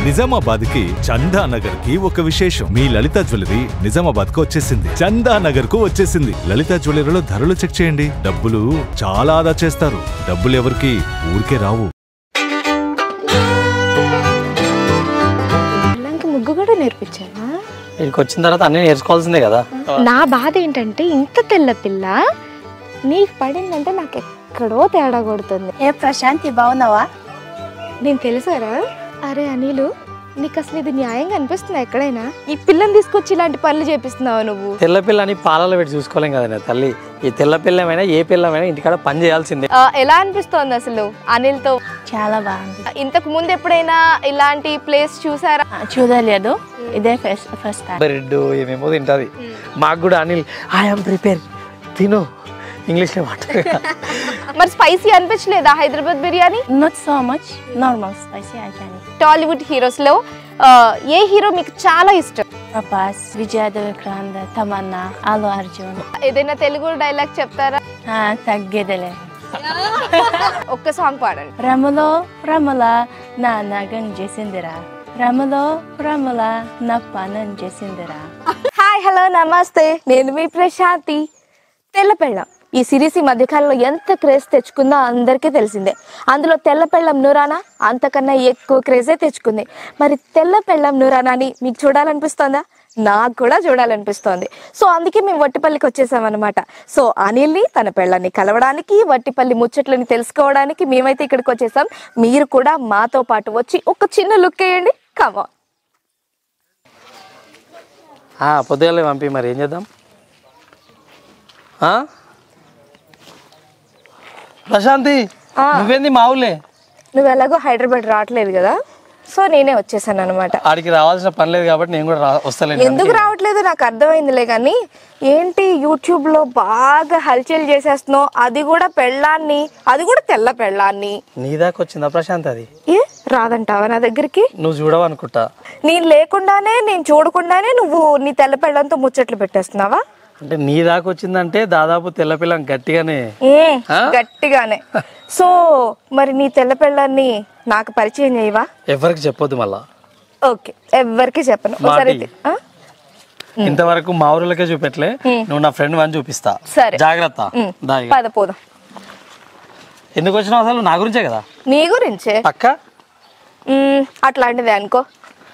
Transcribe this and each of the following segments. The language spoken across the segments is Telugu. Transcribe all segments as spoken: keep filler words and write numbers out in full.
నిజామాబాద్ కి చందా నగర్ కి ఒక విశేషం. మీ లలిత జ్యువెలరీ నిజామాబాద్ కు వచ్చేసింది. చందా నగర్ కు వచ్చేసింది. లలిత జ్యువెలరీలో ధరలు చెక్ చేయండి. డబ్బులు చాలా ఆదా చేస్తారు. డబ్బులు ఎవరికి ఊరికే రావు. ముగ్గు కూడా నేర్పించానా? ఇక్కడికి వచ్చిన తర్వాత అన్ని నేర్చుకోవాల్సిందే కదా. నా బాధ ఏంటంటే ఇంత తెల్ల పిల్ల నీకు పడిందంటే నాకు ఎక్కడో తేడా కొడుతుంది. ఏ ప్రశాంతి బాగున్నావా? నేను తెలుసారా? అరే అనిలు, నీకు అసలు ఇది న్యాయంగా అనిపిస్తుందా ఎక్కడైనా? ఈ పిల్లని తీసుకొచ్చి ఇలాంటి పనులు చేపిస్తున్నావా నువ్వు? తెల్ల పిల్లని పాలలో పెట్టి చూసుకోలేం కదా తల్లి. ఈ తెల్ల పిల్లమైనా ఏ పిల్లమైనా ఇంటికాడ పని చేయాల్సిందే. ఎలా అనిపిస్తోంది అసలు అనిల్ తో? చాలా బాగుంది. ఇంతకు ముందు ఎప్పుడైనా ఇలాంటి ప్లేస్ చూసారా? చూడలేదు, ఇదే ఫస్ట్ ఫస్ట్ టైం. బ్రెడ్ ఏమేమో తింటది. మాకు కూడా అనిల్ ఐఎమ్ ప్రిపేర్ తిను ఇంగ్లీష్ లో మాట. మరి స్పైసీ అనిపించలేదా Hyderabad biryani? Not so much, normal spicy I can. Tollywood heroes లో ఏ హీరో మీకు చాలా ఇష్టం? ప్రభాస్, విజయ్ దేవరకొండ, తమన్నా, అల్లు అర్జున్. ఏదైనా తెలుగు డైలాగ్ చెప్తారా? తగ్గేదలే. ఒక్క సాంగ్ పాడండి. రమలో రమల నా నగం చేసిందిరా, రమలో రమల నా పనం చేసిందిరా. హాయ్ హలో నమస్తే, నేను మీ ప్రశాంతి. తెల్ల పెళ్ళం ఈ సిరీస్ ఈ మధ్యకాలంలో ఎంత క్రేజ్ తెచ్చుకుందో అందరికీ తెలిసిందే. అందులో తెల్ల పెళ్ళం నురానా అంతకన్నా ఎక్కువ క్రేజే తెచ్చుకుంది. మరి తెల్ల పెళ్ళం నురానాని మీకు చూడాలనిపిస్తోందా? నాకు కూడా చూడాలనిపిస్తోంది. సో అందుకే మేము వట్టిపల్లికి వచ్చేసాం అనమాట. సో అనిల్ని తన పెళ్ళాన్ని కలవడానికి, వట్టిపల్లి ముచ్చట్లని తెలుసుకోవడానికి మేమైతే ఇక్కడికి వచ్చేసాం. మీరు కూడా మాతో పాటు వచ్చి ఒక చిన్న లుక్ వేయండి. కమా పొద్దుగాలే పంపి మరి ఏం చేద్దాం? ప్రశాంతి నువ్వేంది మావులే? నువ్వు ఎలాగో హైదరాబాద్ రావట్లేదు కదా, సో నేనే వచ్చేసాను అనమాట. ఆడికి రావాల్సిన పని లేదు కాబట్టి నేను కూడా వస్తలేను. ఎందుకు రావట్లేదు నాకు అర్థమైందిలే, కానీ ఏంటి యూట్యూబ్ లో బాగా హల్చల్ చేసేస్తున్నావు, అది కూడా పెళ్ళాన్ని, అది కూడా తెల్ల పెళ్ళాన్ని. నీ దాకా వచ్చిందా ప్రశాంత్? అది ఏ రాదంటావా నా దగ్గరికి? నువ్వు చూడవనుకుంటా. నేను లేకుండానే, నేను చూడకుండానే నువ్వు నీ తెల్ల పెళ్ళంతో ముచ్చట్లు పెట్టేస్తున్నావా? అంటే నీ దాకా వచ్చిందంటే దాదాపు తెల్ల పిల్లం గట్టిగానే గట్టిగానే. సో మరి నీ తెల్ల పిల్లాన్ని నాకు పరిచయం చేయవా? ఎవరికి చెప్పొద్దు మళ్ళా. ఓకే, ఎవరికి చెప్పను. ఇంతవరకు మా ఊరికే చూపెట్టలే, నువ్వు నా ఫ్రెండ్ అని చూపిస్తా. సరే జాగ్రత్త. పద పోదాం. ఎందుకు వచ్చినావు అసలు? నా గురించే కదా. నీ గురించే పక్క అట్లాంటిదే అనుకో.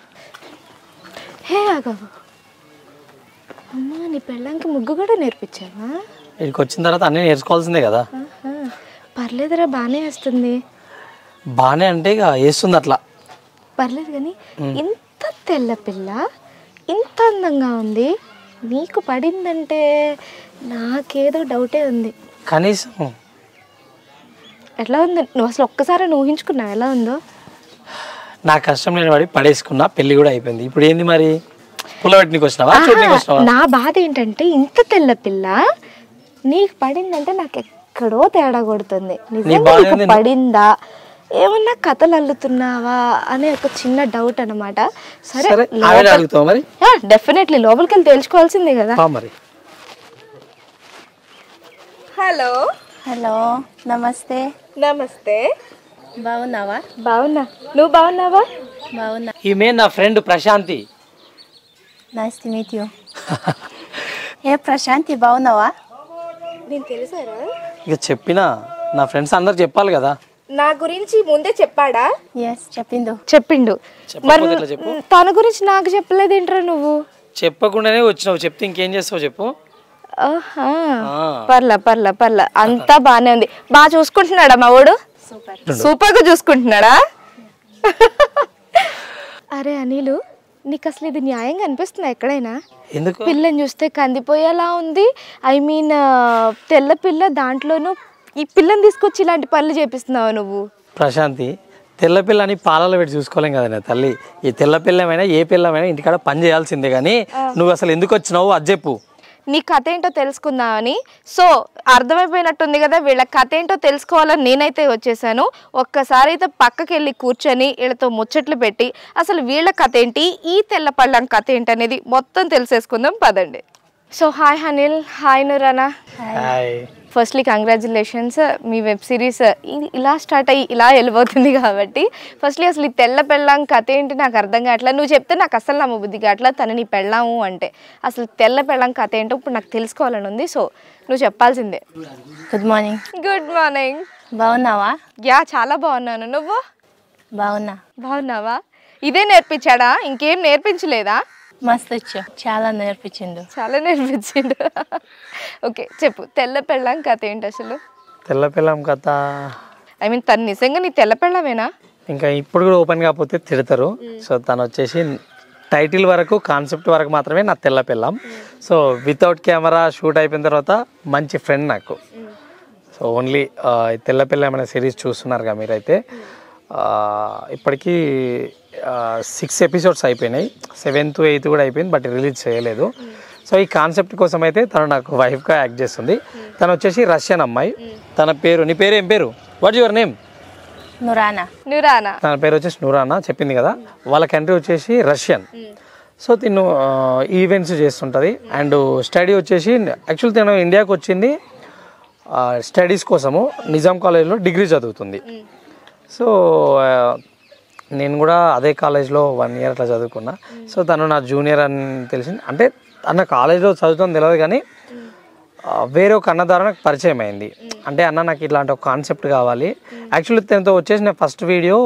హే అమ్మా, నీ పెళ్ళానికి ముగ్గు కూడా నేర్పించావా? ఇక్కడికి వచ్చిన తర్వాత అన్నీ నేర్చుకోవాల్సిందే కదా. పర్లేదురా, బాగానే వేస్తుంది. బాగానే అంటే ఇక వేస్తుంది అట్లా. పర్లేదు, కానీ ఇంత తెల్ల పిల్ల ఇంత అందంగా ఉంది, నీకు పడిందంటే నాకేదో డౌటే ఉంది. కనీసం ఎట్లా ఉంది? నువ్వు అసలు ఒక్కసారి ఊహించుకున్నావు ఎలా ఉందో? నా కష్టం లేని వాడి పడేసుకున్నా, పెళ్లి కూడా అయిపోయింది. ఇప్పుడు ఏంది మరి? నా బాధ ఏంటంటే ఇంత తెల్ల పిల్ల నీకు పడిందంటే నాకు ఎక్కడో తేడా కొడుతుంది. నిజంగా పడిందా, ఏమన్నా కథలు అల్లుతున్నావా అనే ఒక చిన్న డౌట్ అనమాట. సరే డెఫినెట్లీ లోపలికి వెళ్ళి తెలుసుకోవాల్సిందే కదా. హలో హలో నమస్తే. నమస్తే. బాగున్నావా? బాగున్నా, నువ్వు బాగున్నావా? బాగున్నా. ఈమె నా friend Prashanthi. Nice to meet you. ఏ ప్రశాంతి బాగున్నావా? నేను తెలుసారా? ఇక చెప్పినా నా ఫ్రెండ్స్ అందరు చెప్పాలి కదా. నా గురించి ముందే చెప్పాడా? ఎస్ చెప్పిండు. చెప్పిండు. మరి తన గురించి నాకు చెప్పలేదేంట్రా నువ్వు? చెప్పకుండానే వచ్చినావు, చెప్తే ఇంకేం చేస్తావు చెప్పు. పర్లా పర్లా పర్లా అంతా బానే ఉంది. బాగా చూసుకుంటున్నాడా మా వాడు? సూపర్ గా చూసుకుంటున్నాడా? అరే అనిలు, నీకు అసలు ఇది న్యాయంగా అనిపిస్తుందా ఎక్కడైనా? పిల్లని చూస్తే కందిపోయేలా ఉంది. ఐ మీన్ తెల్ల పిల్ల, దాంట్లోనూ ఈ పిల్లని తీసుకొచ్చి ఇలాంటి పనులు చేపిస్తున్నావు నువ్వు. ప్రశాంతి, తెల్ల పిల్లని పాలలో పెట్టి చూసుకోలేం కదా తల్లి. ఈ తెల్ల పిల్లమైనా ఏ పిల్లమైనా ఇంటికాడ పని చేయాల్సిందే. కానీ నువ్వు అసలు ఎందుకు వచ్చినావు అది చెప్పు. నీ కథ ఏంటో తెలుసుకుందామని. సో అర్థమైపోయినట్టుంది కదా, వీళ్ళ కథ ఏంటో తెలుసుకోవాలని నేనైతే వచ్చేసాను. ఒక్కసారి అయితే పక్కకి వెళ్ళి కూర్చొని వీళ్ళతో ముచ్చట్లు పెట్టి అసలు వీళ్ళ కథ ఏంటి, ఈ తెల్ల పళ్ళం కథ ఏంటి అనేది మొత్తం తెలిసేసుకుందాం పదండి. So hi Anil. Hi Nurana. Hi. Firstly congratulations, మీ వెబ్ సిరీస్ ఇలా స్టార్ట్ అయ్యి ఇలా వెళ్ళిపోతుంది కాబట్టి ఫస్ట్లీ అసలు ఈ తెల్ల పెళ్ళాం కథ ఏంటి నాకు అర్థం కావట్లా. నువ్వు చెప్తే నాకు అసలు నమ్మబుద్ధి కావట్లా తను నీ పెళ్ళాము అంటే. అసలు తెల్ల పెళ్ళాం కథ ఏంటో ఇప్పుడు నాకు తెలుసుకోవాలని ఉంది. సో నువ్వు చెప్పాల్సిందే. Good morning. Good morning. బాగున్నావా? యా చాలా బాగున్నాను. నువ్వు బాగున్నా. బాగున్నావా? ఇదే నేర్పించాడా, ఇంకేం నేర్పించలేదా? మస్తు వచ్చు, చాలా నేర్పించిండు. చాలా నేర్పించిండు. ఓకే చెప్పు, తెల్ల పెళ్ళాం కథ ఏంటి అసలు? తెల్ల పిల్లం కథ ఐ మీన్ తను నిజంగా నీ తెల్ల పెళ్ళామేనా? ఇంకా ఇప్పుడు కూడా ఓపెన్ కాకపోతే తిడతారు. సో తను వచ్చేసి టైటిల్ వరకు కాన్సెప్ట్ వరకు మాత్రమే నా తెల్ల పిల్లం. సో వితౌట్ కెమెరా షూట్ అయిపోయిన తర్వాత మంచి ఫ్రెండ్ నాకు. సో ఓన్లీ తెల్ల పిల్లం అనే సిరీస్ చూస్తున్నారుగా మీరైతే. ఇప్పటికీ సిక్స్ ఎపిసోడ్స్ అయిపోయినాయి, సెవెంత్ ఎయిత్ కూడా అయిపోయింది, బట్ రిలీజ్ చేయలేదు. సో ఈ కాన్సెప్ట్ కోసం అయితే తను నాకు వైఫ్గా యాక్ట్ చేస్తుంది. తను వచ్చేసి రష్యన్ అమ్మాయి. తన పేరు, నీ పేరు ఏం పేరు? What your name? Nurana. Nurana. తన పేరు వచ్చేసి నురానా, చెప్పింది కదా. వాళ్ళ కంట్రీ వచ్చేసి రష్యన్. సో తిను ఈవెంట్స్ చేస్తుంటుంది. అండ్ స్టడీ వచ్చేసి యాక్చువల్ తను ఇండియాకి వచ్చింది స్టడీస్ కోసము. నిజాం కాలేజ్లో డిగ్రీ చదువుతుంది. సో నేను కూడా అదే కాలేజ్లో వన్ ఇయర్ అట్లా చదువుకున్నా. సో తను నా జూనియర్ అని తెలిసింది. అంటే అన్న కాలేజ్లో చదువుతుంది తెలియదు, కానీ వేరే ఒక అన్న ద్వారా నాకు పరిచయం అయింది. అంటే అన్న నాకు ఇట్లాంటి ఒక కాన్సెప్ట్ కావాలి. యాక్చువల్లీ తనతో వచ్చేసి నేను ఫస్ట్ వీడియో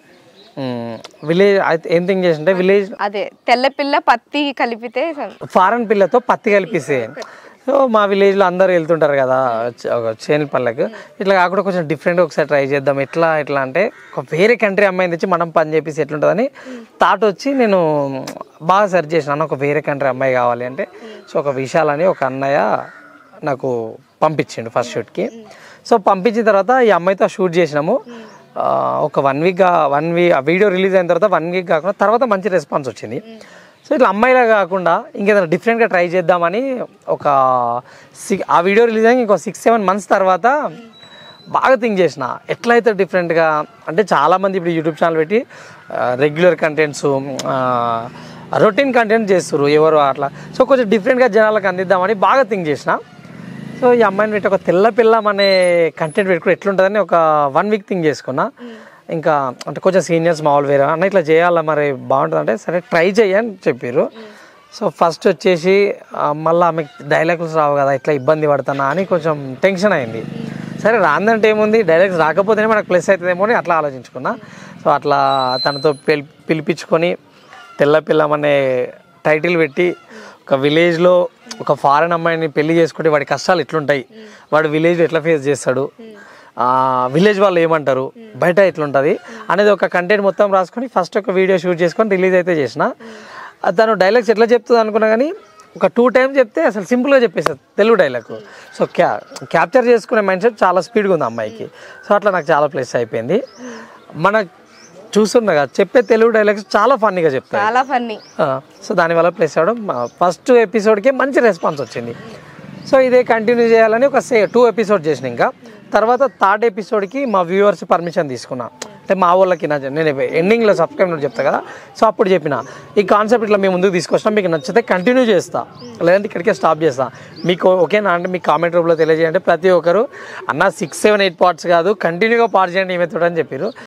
విలేజ్ ఏం థింక్ చేసింటే విలేజ్ అదే తెల్ల పిల్ల పత్తి కలిపితే ఫారెన్ పిల్లతో పత్తి కలిపిస్తే. సో మా విలేజ్లో అందరూ వెళ్తుంటారు కదా చేనుల పళ్ళకు. ఇట్లా కాకుండా కొంచెం డిఫరెంట్గా ఒకసారి ట్రై చేద్దాం. ఎట్లా ఎట్లా అంటే ఒక వేరే కంట్రీ అమ్మాయిని తెచ్చి మనం పని చేపిస్తే ఎట్లుంటుందని థాట్ వచ్చి నేను బాగా సెర్చ్ చేసినాను. ఒక వేరే కంట్రీ అమ్మాయి కావాలి అంటే సో ఒక విశాలని ఒక అన్నయ్య నాకు పంపించిండు ఫస్ట్ షూట్కి. సో పంపించిన తర్వాత ఈ అమ్మాయితో షూట్ చేసినాము. ఒక one week one week video release అయిన తర్వాత వన్ వీక్ కాకుండా తర్వాత మంచి రెస్పాన్స్ వచ్చింది. సో ఇట్లా అమ్మాయిలా కాకుండా ఇంకేదైనా డిఫరెంట్గా ట్రై చేద్దామని ఒక సిక్ ఆ వీడియో రిలీజ్ అయ్యి ఇంకో సిక్స్ సెవెన్ మంత్స్ తర్వాత బాగా థింక్ చేసిన ఎట్లయితే డిఫరెంట్గా. అంటే చాలామంది ఇప్పుడు యూట్యూబ్ ఛానల్ పెట్టి రెగ్యులర్ కంటెంట్స్ రొటీన్ కంటెంట్ చేస్తారు ఎవరు అట్లా. సో కొంచెం డిఫరెంట్గా జనాలకు అందిద్దామని బాగా థింక్ చేసిన. సో ఈ అమ్మాయిని పెట్టి ఒక తెల్ల పిల్లం అనే కంటెంట్ పెట్టుకుని ఎట్లుంటుందని ఒక వన్ వీక్ థింక్ చేసుకున్నా. ఇంకా అంటే కొంచెం సీనియర్స్ మామూలు వేరే అన్న ఇట్లా చేయాలా మరి బాగుంటుంది అంటే సరే ట్రై చేయని చెప్పారు. సో ఫస్ట్ వచ్చేసి మళ్ళీ ఆమెకు డైలాగ్స్ రావు కదా, ఇట్లా ఇబ్బంది పడుతున్నా అని కొంచెం టెన్షన్ అయింది. సరే రాందంటే ఏముంది, డైలాగ్స్ రాకపోతేనే మనకు ప్లస్ అవుతుందేమో అని అట్లా ఆలోచించుకున్నా. సో అట్లా తనతో పిలి పిలిపించుకొని తెల్ల పిల్లం అనే టైటిల్ పెట్టి ఒక విలేజ్లో ఒక ఫారెన్ అమ్మాయిని పెళ్లి చేసుకుంటే వాడి కష్టాలు ఎట్లుంటాయి, వాడు విలేజ్లో ఎట్లా ఫేస్ చేస్తాడు, విలేజ్ వాళ్ళు ఏమంటారు, బయట ఎట్లుంటుంది అనేది ఒక కంటెంట్ మొత్తం రాసుకొని ఫస్ట్ ఒక వీడియో షూట్ చేసుకొని రిలీజ్ అయితే చేసిన. తను డైలాగ్స్ ఎట్లా చెప్తుంది అనుకున్నా కానీ ఒక టూ టైమ్స్ చెప్తే అసలు సింపుల్గా చెప్పేస్తుంది తెలుగు డైలాగ్. సో క్యా క్యాప్చర్ చేసుకునే మైండ్ సెట్ చాలా స్పీడ్గా ఉంది అమ్మాయికి. సో అట్లా నాకు చాలా ప్లస్ అయిపోయింది. మన చూస్తున్నా కదా చెప్పే తెలుగు డైలాగ్స్ చాలా ఫన్నీగా చెప్తారు, చాలా ఫన్నీ. సో దానివల్ల ప్లస్ అవ్వడం ఫస్ట్ ఎపిసోడ్కి మంచి రెస్పాన్స్ వచ్చింది. సో ఇదే కంటిన్యూ చేయాలని ఒక సే టూ ఎపిసోడ్ చేసిన. ఇంకా తర్వాత థర్డ్ ఎపిసోడ్కి మా వ్యూవర్స్ పర్మిషన్ తీసుకున్నా. అంటే మా వాళ్ళకి నా నేను ఎండింగ్లో సబ్స్క్రైబ్ చెప్తా కదా, సో అప్పుడు చెప్పిన ఈ కాన్సెప్ట్ ఇట్లా మేము ముందుకు తీసుకొచ్చినా, మీకు నచ్చితే కంటిన్యూ చేస్తా లేదంటే ఇక్కడికే స్టాప్ చేస్తా, మీకు ఓకేనా అంటే మీకు కామెంట్ రూపంలో తెలియజేయండి. ప్రతి ఒక్కరు అన్న సిక్స్ సెవెన్ ఎయిట్ పార్ట్స్ కాదు కంటిన్యూగా పార్ట్ చేయండి ఏమవుతుంది అని చెప్పారు.